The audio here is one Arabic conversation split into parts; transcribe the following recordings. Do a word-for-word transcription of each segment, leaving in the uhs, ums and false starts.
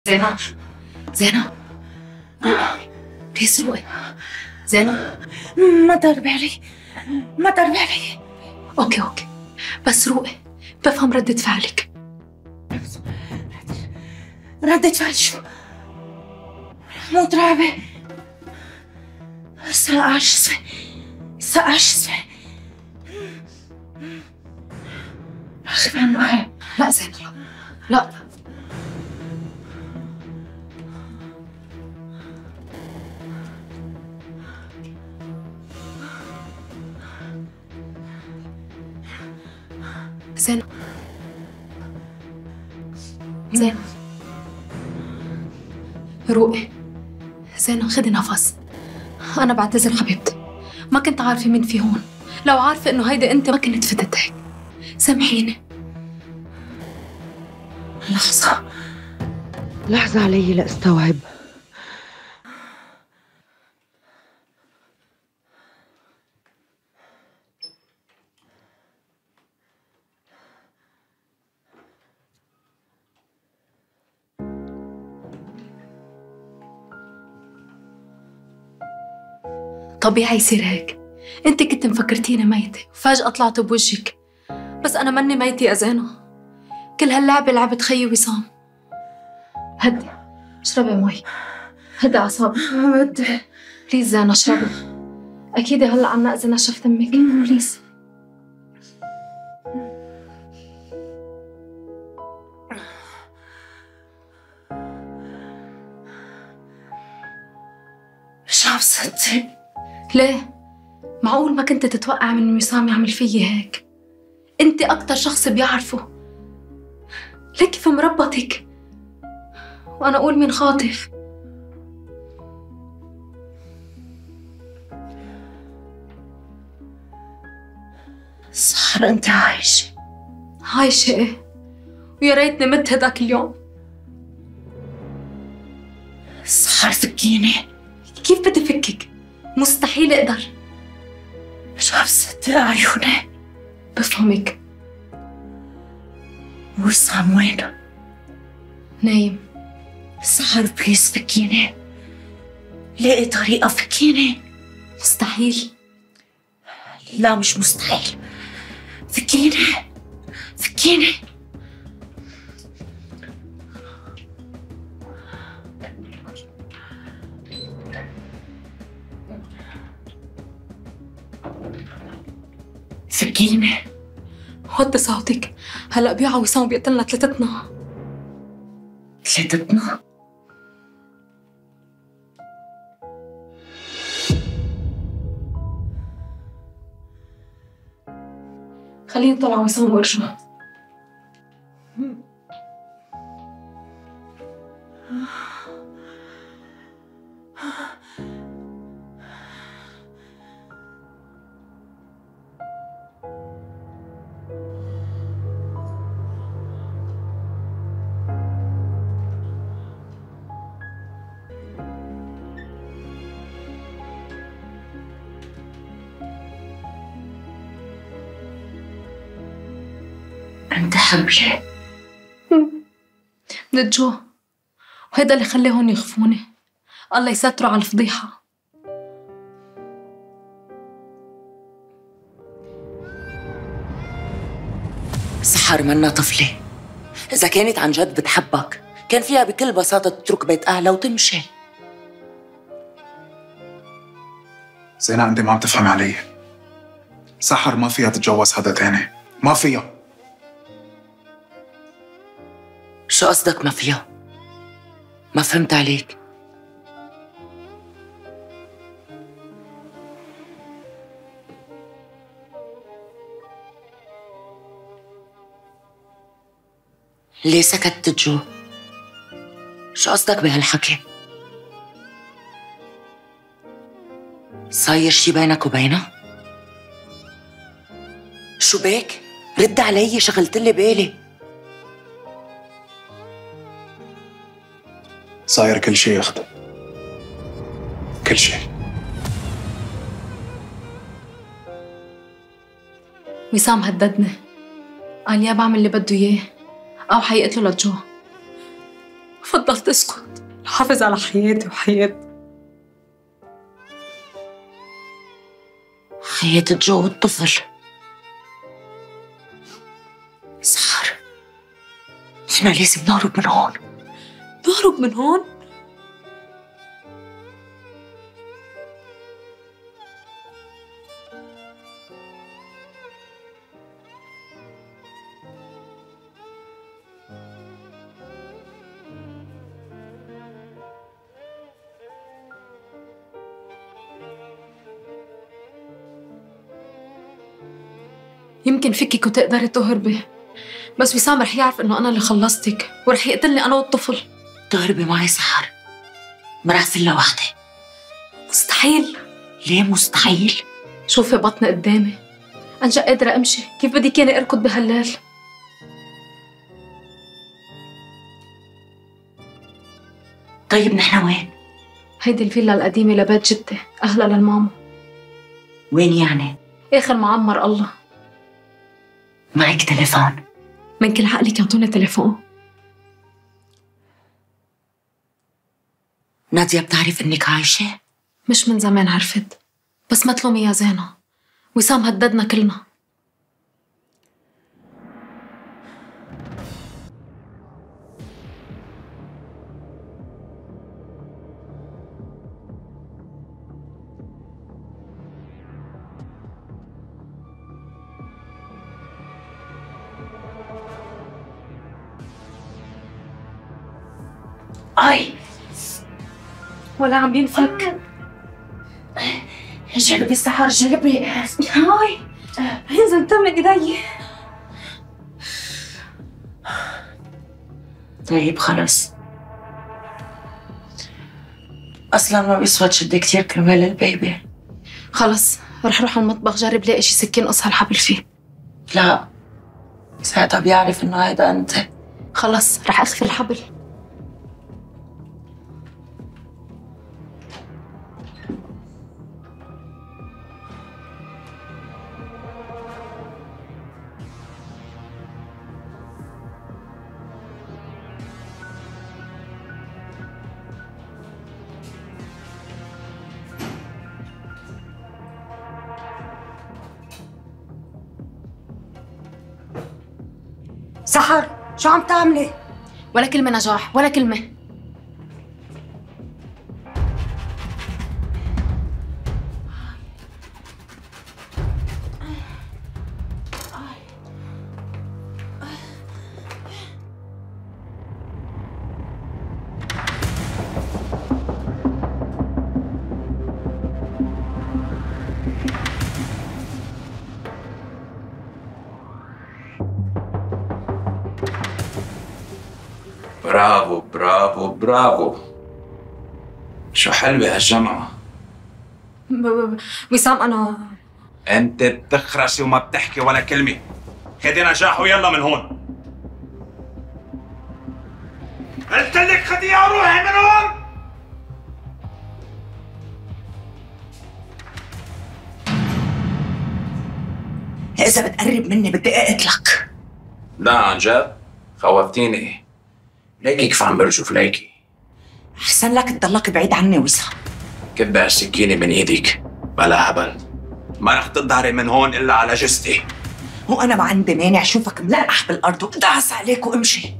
زينب زينب بليز روقي. زينب ما تقربي علي، ما تقربي علي. اوكي اوكي بس روقي، بفهم ردة فعلك. ردة فعل شو؟ مو ترعبة. ساقعة جسمي، ساقعة جسمي. خف عن معي. لا زينب لا. زينب زينب روقي. زينب خدي نفس. أنا بعتذر حبيبتي، ما كنت عارفة مين في هون. لو عارفة إنه هيدي أنت ما كنت فتت هيك. سامحيني. لحظة لحظة علي لأستوعب. طبيعي يصير هيك. انت كنت مفكرتيني ميتة وفجأة طلعت بوجهك، بس أنا ماني ميتة يا زينة. كل هاللعبة لعبة خيي وسام. هدي اشربي مي، هدي أعصابك. ما بدي. بليز زينة اشربي. أكيد هلا عم نأذي نشف دمك. بليز. مش عم صدق. ليه؟ معقول ما كنت تتوقع من وسام يعمل فيي هيك؟ انت اكتر شخص بيعرفه. ليكي في مربطك وانا اقول مين خاطف. سحر انت عايشة؟ عايشة ايه؟ ويا ريتني مت هداك اليوم. سحر فكيني. كيف بدي فكك؟ مستحيل اقدر. مش عم صدق عيوني. بفهمك. وسام وينه؟ نايم. سحر بليز فكيني، لاقي طريقة فكيني. مستحيل. لا مش مستحيل. فكيني فكيني. فكيني. وطي صوتك، هلا بيوعى وسام بيقتلنا ثلاثتنا. ثلاثتنا؟ خليني طلع وسام وارجع. انت حبلة من الجوع، وهيدا اللي خليهم يخفوني. الله يستروا على الفضيحة. سحر منا طفلة. إذا كانت عن جد بتحبك كان فيها بكل بساطة تترك بيت أهلها وتمشي. زينة انت ما عم تفهمي علي. سحر ما فيها تتجوز حدا تاني، ما فيها. شو قصدك ما فيها؟ ما فهمت عليك. ليه سكتت جو؟ شو قصدك بهالحكي؟ صاير شي بينك وبينها؟ شو بك؟ رد علي، شغلتلي بالي. صاير كل شيء اختي، كل شيء. وسام هددني، قال يا بعمل اللي بده اياه او حيقتله لجو. فضلت بطلت اسكت حافظ على حياتي وحياتي. حياة جو والطفل. سحر، احنا لازم نهرب من هون. نهرب من هون؟ يمكن فيكك وتقدري تهربي، بس وسام رح يعرف انه انا اللي خلصتك ورح يقتلني انا والطفل. تهربي معي سحر؟ ما رح فيلا وحدة. مستحيل. ليه مستحيل؟ شوفي بطني قدامي، عن جد قادرة امشي، كيف بدي كاني اركض بهالليل؟ طيب نحن وين؟ هيدي الفيلا القديمة لبيت جدي، اغلى للماما. وين يعني؟ اخر معمر الله. معك تليفون؟ من كل عقلك يعطوني تليفون. نادية بتعرف انك عايشة؟ مش من زمان عرفت، بس ما تلومي يا زينة، وسام هددنا كلنا. اي ولا عم ينفك. جربي سحر، جربي. هاي انزل دم ايدي. طيب خلص، اصلا ما بيسوى تشدي كتير كرمال البيبي. خلص رح روح على المطبخ جرب لاقي شي سكين قص هالحبل فيه. لا، ساعتها بيعرف انه هيدا انت. خلص رح اخفي الحبل. سحر، شو عم تعملي؟ ولا كلمة نجاح، ولا كلمة. برافو برافو برافو، شو حلوة هالجامعة. وسام أنا أنت بتخرسي وما بتحكي ولا كلمة. خدي نجاح ويلا من هون. قلت لك خديها وروحي من هون. إذا بتقرب مني بدي أقتلك. لا عن جد خوفتيني. ليكي كيف عم برجف ليكي. أحسن لك تضلك بعيد عني وسام. كبي هالسكينة من إيدك، بلا هبل. ما رح تظهري من هون إلا على جثتي. وأنا ما عندي مانع شوفك ملقح بالأرض وأدعس عليك وأمشي.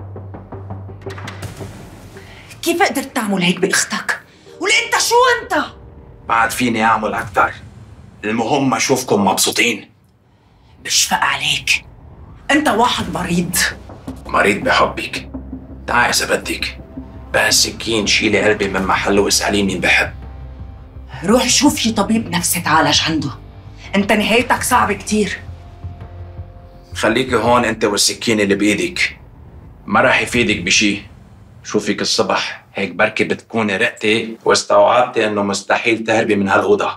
كيف قدرت تعمل هيك بأختك؟ وليه أنت شو أنت؟ بعد فيني أعمل أكتر. المهم ما أشوفكم مبسوطين. بشفق عليك، أنت واحد مريض. مريض بحبك. تعي إذا بدك، بهالسكين شيلي قلبي من محله واسأليه مين بحب. روح شوف شي طبيب نفسي تعالج عنده، أنت نهايتك صعبة كتير. خليكي هون أنت والسكين اللي بإيدك، ما راح يفيدك بشي. شوفك الصبح هيك بركي بتكوني رقتي واستوعبتي إنه مستحيل تهربي من هالأوضة.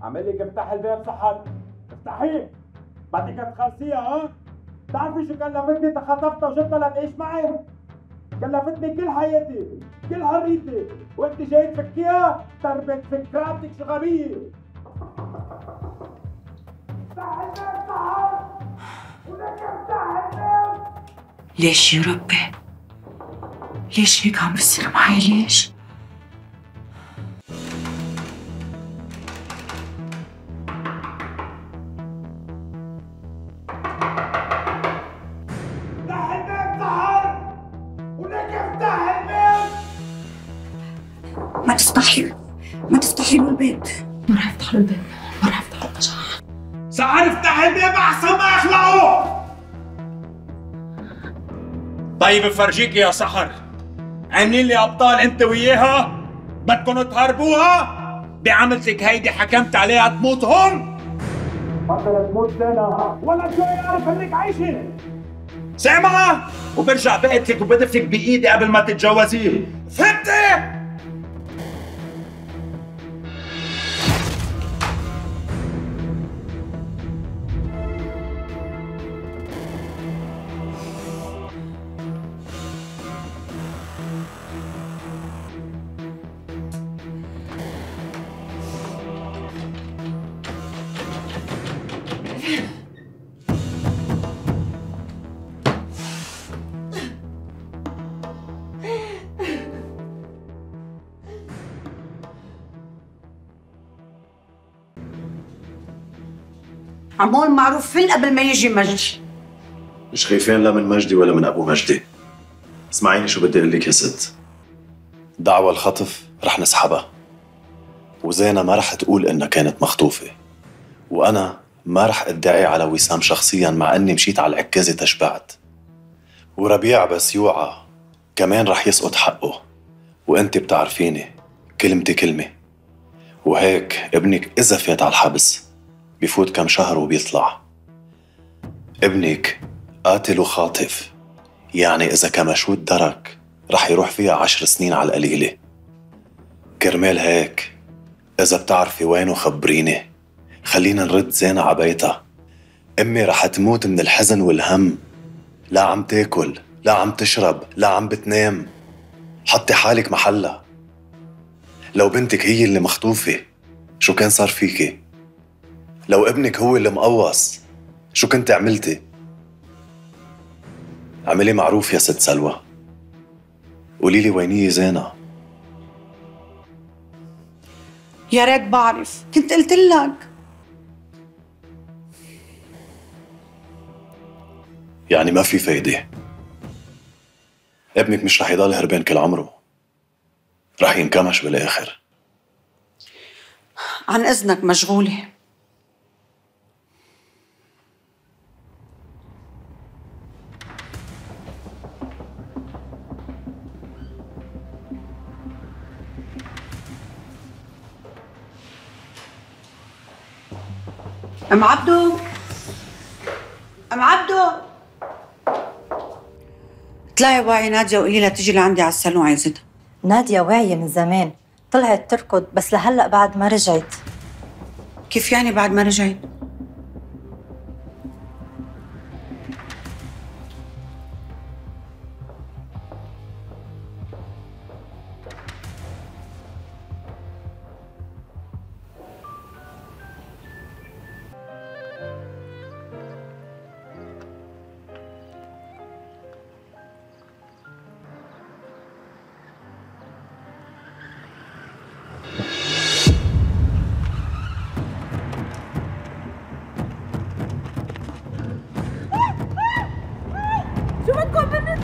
عامل لك افتح الباب سحر، افتحيه، بدك تخلصيها ها؟ بتعرفي شو كلفتني تخطفتها وجبتها لتعيش معي؟ كلفتني كل حياتي، كل حريتي، وانت جاي تفكيها؟ تربك فكراتك شو غبية. افتح الباب سحر، ولك افتح الباب. ليش يا ربي؟ ليش هيك عم بصير معي ليش؟ افتح الباب سحر، ولك افتح الباب. ما تفتحي ما تفتحي له البيت. ما رح افتح له الباب، ما رح افتح له البجاح. سحر افتح الباب احسن ما اخلعه. طيب بفرجيك يا سحر، عاملين لي ابطال انت وياها؟ بدكم تهربوها؟ بعملتك هيدي حكمت عليها تموت هون؟ بطلت تموت زينة ولا شو يعرف انك عايشة؟ سامعة؟ وبرجع بقتلك وبدفك بايدي قبل ما تتجوزيه، فهمتي؟ عمول معروف فين قبل ما يجي مجدي. مش خايفين لا من مجدي ولا من ابو مجدي. اسمعيني شو بدي اقول لك يا ست، دعوى الخطف رح نسحبها، وزينة ما رح تقول انها كانت مخطوفة، وانا ما رح ادعي على وسام شخصيا مع اني مشيت على العكازة تشبعت، وربيع بس يوعى كمان رح يسقط حقه، وانت بتعرفيني كلمتي كلمة، وهيك ابنك اذا فات على الحبس بيفوت كم شهر وبيطلع. ابنك قاتل وخاطف، يعني إذا كمشوت درك رح يروح فيها عشر سنين على القليلة. كرمال هيك إذا بتعرفي وينه خبريني، خلينا نرد زينة عبيتها. أمي رح تموت من الحزن والهم، لا عم تاكل، لا عم تشرب، لا عم بتنام. حطي حالك محلها. لو بنتك هي اللي مخطوفة شو كان صار فيكي؟ لو ابنك هو اللي مقوص شو كنت عملتي؟ اعملي معروف يا ست سلوى، قولي لي وينيه زينة. يا ريت بعرف، كنت قلت لك. يعني ما في فايدة، ابنك مش رح يضل هربان كل عمره، رح ينكمش بالاخر. عن اذنك مشغولة. ام عبدو، ام عبدو، اطلعي وعي نادية وقولي لها تجي لعندي على السالون عايزتها. نادية واعية من زمان، طلعت تركض بس لهلأ بعد ما رجعت. كيف يعني بعد ما رجعت؟